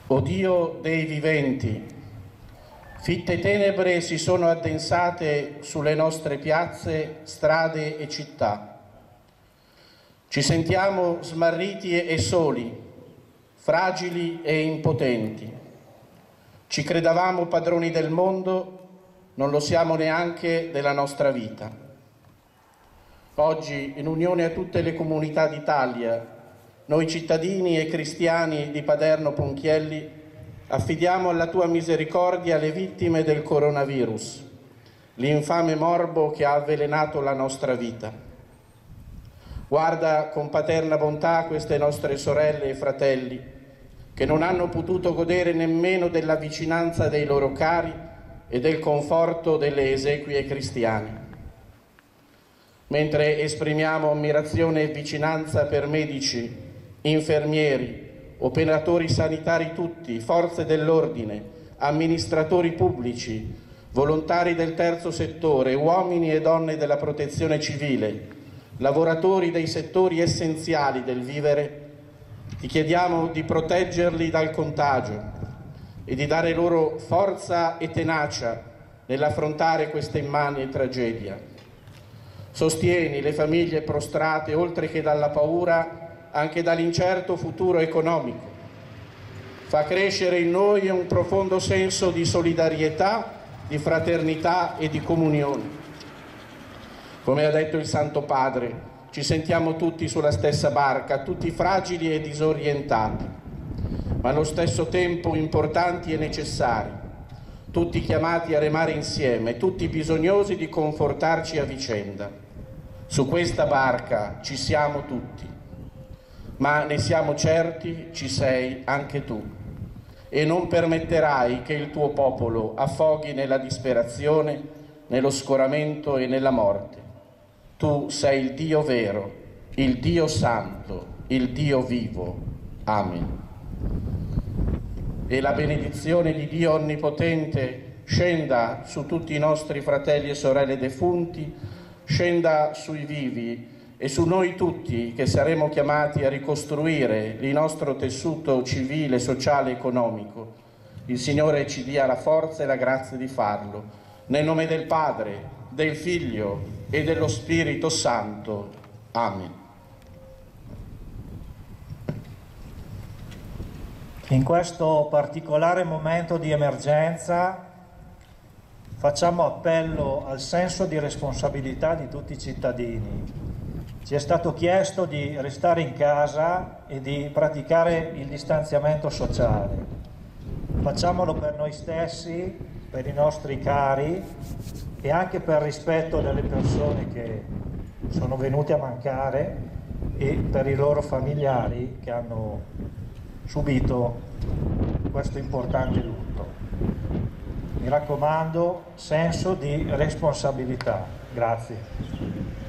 O Dio dei viventi, fitte tenebre si sono addensate sulle nostre piazze, strade e città. Ci sentiamo smarriti e soli, fragili e impotenti. Ci credavamo padroni del mondo, non lo siamo neanche della nostra vita. Oggi, in unione a tutte le comunità d'Italia, noi cittadini e cristiani di Paderno Ponchielli affidiamo alla tua misericordia le vittime del coronavirus, l'infame morbo che ha avvelenato la nostra vita. Guarda con paterna bontà queste nostre sorelle e fratelli che non hanno potuto godere nemmeno della vicinanza dei loro cari e del conforto delle esequie cristiane. Mentre esprimiamo ammirazione e vicinanza per medici, infermieri, operatori sanitari tutti, forze dell'ordine, amministratori pubblici, volontari del terzo settore, uomini e donne della protezione civile, lavoratori dei settori essenziali del vivere, ti chiediamo di proteggerli dal contagio e di dare loro forza e tenacia nell'affrontare questa immane tragedia. Sostieni le famiglie prostrate, oltre che dalla paura, anche dall'incerto futuro economico. Fa crescere in noi un profondo senso di solidarietà, di fraternità e di comunione. Come ha detto il Santo Padre, ci sentiamo tutti sulla stessa barca, tutti fragili e disorientati, ma allo stesso tempo importanti e necessari, tutti chiamati a remare insieme, tutti bisognosi di confortarci a vicenda. Su questa barca ci siamo tutti, ma ne siamo certi ci sei anche tu e non permetterai che il tuo popolo affoghi nella disperazione, nello scoramento e nella morte. Tu sei il Dio vero, il Dio santo, il Dio vivo. Amen. E la benedizione di Dio Onnipotente scenda su tutti i nostri fratelli e sorelle defunti, scenda sui vivi e su noi tutti che saremo chiamati a ricostruire il nostro tessuto civile, sociale e economico. Il Signore ci dia la forza e la grazia di farlo. Nel nome del Padre, del Figlio e dello Spirito Santo. Amen. In questo particolare momento di emergenza facciamo appello al senso di responsabilità di tutti i cittadini. Ci è stato chiesto di restare in casa e di praticare il distanziamento sociale. Facciamolo per noi stessi, per i nostri cari e anche per rispetto delle persone che sono venute a mancare e per i loro familiari che hanno subito questo importante lutto. Mi raccomando, senso di responsabilità. Grazie.